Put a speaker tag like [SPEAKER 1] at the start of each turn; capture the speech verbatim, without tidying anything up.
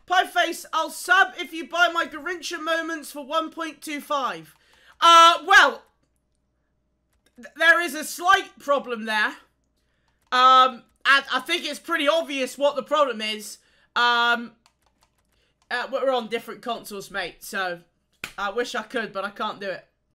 [SPEAKER 1] Pieface, I'll sub if you buy my Garrincha moments for one point two five. Uh, well, th there is a slight problem there. Um, and I think it's pretty obvious what the problem is. Um, uh, we're on different consoles, mate, so I wish I could, but I can't do it.